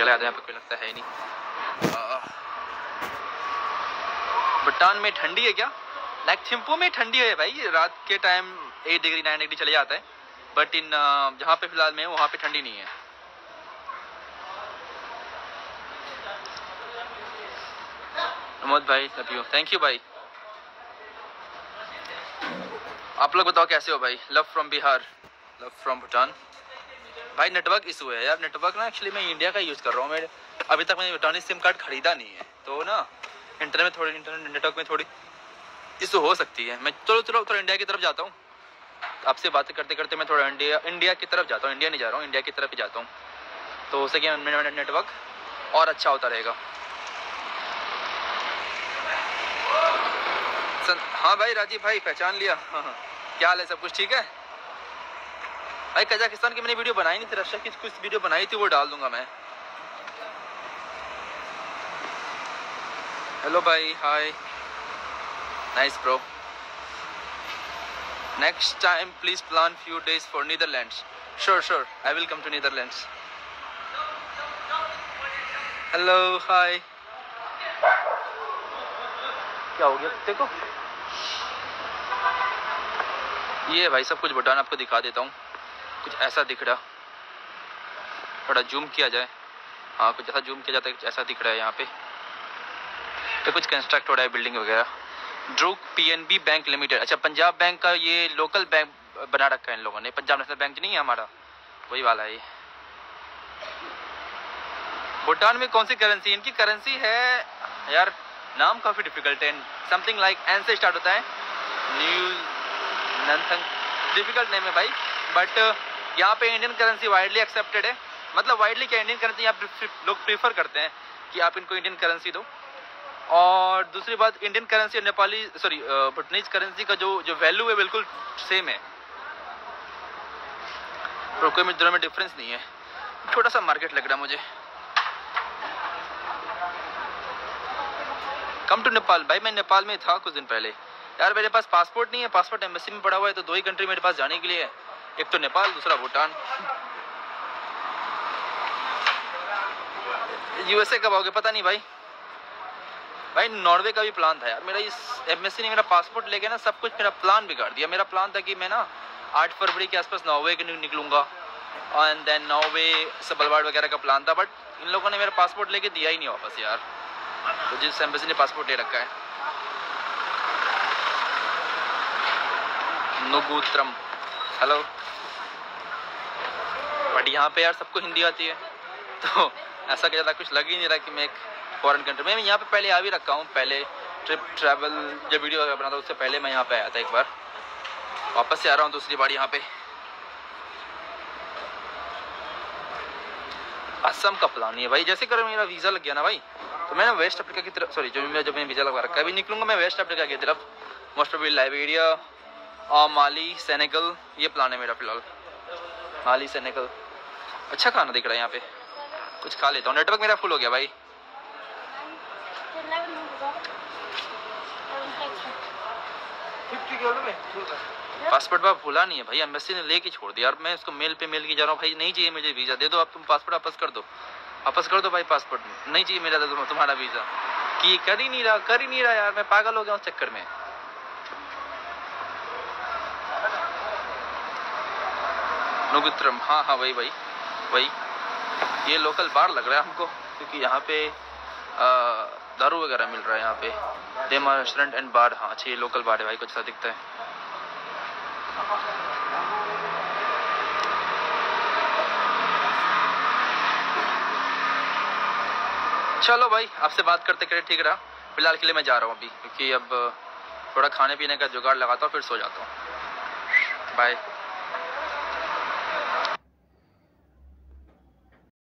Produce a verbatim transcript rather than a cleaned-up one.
चले आते हैं, यहाँ पे कोई लगता है ही नहीं। भूटान में ठंडी है क्या? लाइक थिम्पू में ठंडी है भाई, रात के time eight degree nine degree चले जाता है, बट इन जहाँ पे फिलहाल मैं हूँ वहाँ पे ठंडी नहीं है। प्रमोद भाई लव यू, थैंक यू भाई। आप लोग बताओ कैसे हो भाई? Love from Bihar, love from Bhutan. भाई नेटवर्क इशू है यार, नेटवर्क ना एक्चुअली मैं इंडिया का यूज़ कर रहा हूँ, मैं अभी तक मैंने भूटानी सिम कार्ड खरीदा नहीं है, तो ना इंटरनेट में थोड़ी इंटरनेट नेटवर्क में थोड़ी इशू हो सकती है। मैं चलो चलो थोड़ा इंडिया की तरफ जाता हूँ, आपसे बातें करते करते मैं थोड़ा इंडिया इंडिया की तरफ जाता हूँ, इंडिया नहीं जा रहा हूँ, इंडिया की तरफ ही जाता हूँ, तो उससे क्या मेरा नेटवर्क और अच्छा होता रहेगा। हाँ भाई राजीव भाई पहचान लिया। हाँ, क्या हाल है, सब कुछ ठीक है भाई? कजाकिस्तान की मैंने वीडियो बनाई नहीं थी, रशिया की कुछ वीडियो बनाई थी, वो डाल दूंगा मैं। हेलो भाई, hi, nice bro. Next time please plan few days for Netherlands. Sure sure, I will come to Netherlands. Hello hi, क्या हो गया देखो, ये भाई सब कुछ भूटान आपको दिखा देता हूँ। कुछ ऐसा दिख रहा, थोड़ा जूम किया जाए, हाँ कुछ ऐसा जूम किया जाता है, कुछ ऐसा दिख रहा है यहाँ पे, तो कुछ कंस्ट्रक्ट हो रहा है बिल्डिंग वगैरह। ड्रूक पीएनबी बैंक लिमिटेड, अच्छा पंजाब बैंक का ये लोकल बैंक बना रखा है इन लोगों ने, पंजाब नेशनल बैंक नहीं है हमारा, वही वाला है ये। भूटान में कौन सी करेंसी? इनकी करेंसी है यार, नाम काफ़ी डिफिकल्ट है, समथिंग लाइक एन से स्टार्ट होता है, न्यू नंथंग, डिफिकल्ट नेम है भाई, बट यहाँ पे इंडियन करेंसी वाइडली एक्सेप्टेड है। मतलब वाइडली क्या, इंडियन करेंसी यहाँ पे लोग प्रीफर करते हैं कि आप इनको इंडियन करेंसी दो। और दूसरी बात, इंडियन करेंसी और नेपाली सॉरी भूटानीज करेंसी का जो जो वैल्यू है बिल्कुल सेम है, तो कोई में दोनों में डिफरेंस नहीं है। छोटा सा मार्केट लग रहा है मुझे। कम टू नेपाल, भाई मैं नेपाल में था कुछ दिन पहले यार, मेरे पास पासपोर्ट नहीं है, पासपोर्ट एम्बेसी में पड़ा हुआ है, तो दो ही कंट्री मेरे पास जाने के लिए है, एक तो नेपाल, दूसरा भूटान। यूएसए कब आओगे पता नहीं भाई। भाई नॉर्वे का भी प्लान था यार मेरा, इस एम्बेसी ने मेरा पासपोर्ट लेके ना सब कुछ मेरा प्लान बिगाड़ दिया। मेरा प्लान था कि मैं ना आठ फरवरी के आसपास नॉर्वे के निकलूंगा, एंड देन नॉर्वे सबलवाड़ वगैरह का प्लान था, बट इन लोगों ने मेरा पासपोर्ट लेके दिया ही नहीं वापस यार, तो जिस एम्बेसी ने पासपोर्ट ले रखा है। नुगुत्रम, हेलो। बट यहाँ पे यार सबको हिंदी आती है, तो ऐसा क्या ज़्यादा कुछ लग ही नहीं रहा कि मैं एक फॉरेन कंट्री में। मैं यहाँ पे पहले आ भी रखा हूँ, पहले ट्रिप ट्रैवल जब वीडियो वगैरह बनाता उससे पहले मैं यहाँ पे आया था एक बार, वापस से आ रहा हूँ दूसरी बार यहाँ पे। असम का प्लान नहीं है भाई, जैसे कर मेरा वीज़ा लग गया ना भाई, तो मैं ना वेस्ट अफ्रीका की तरफ, सॉरी जो मेरा जब मैंने वीज़ा लगा रखा है, अभी निकलूंगा मैं वेस्ट अफ्रीका की तरफ, मोस्ट प्रोबेबली लाइबेरिया और माली, सेनेगल, ये प्लान है मेरा फिलहाल। माली, सेनेगल, अच्छा खाना दिख रहा है यहाँ पे, कुछ खा लेता हूँ। नेटवर्क मेरा फुल हो गया भाई। पासपोर्ट बाप भूला नहीं है भाई, एम्बेसी ने लेके छोड़ दिया यार, मैं इसको मेल पे मेल की जा रहा हूँ, भाई नहीं चाहिए मुझे वीज़ा, दे दो आप, तुम पासपोर्ट वापस कर दो, वापस कर दो भाई पासपोर्ट, नहीं चाहिए मेरा, दे दो तुम्हारा वीज़ा। कि कर ही नहीं रहा, कर ही नहीं रहा यार, मैं पागल हो गया उस चक्कर में। नुगुत्रम, हाँ हाँ वही वही वही, ये लोकल बार लग रहा है हमको, क्योंकि यहाँ पे दारू वगैरह मिल रहा है यहाँ पे, देमा रेस्टोरेंट एंड बार। हाँ अच्छा ये लोकल बार है भाई, कुछ ऐसा दिखता है। चलो भाई आपसे बात करते करते ठीक रहा, फिलहाल के लिए मैं जा रहा हूँ अभी, क्योंकि अब थोड़ा खाने पीने का जुगाड़ लगाता हूँ, फिर सो जाता हूँ। बाय।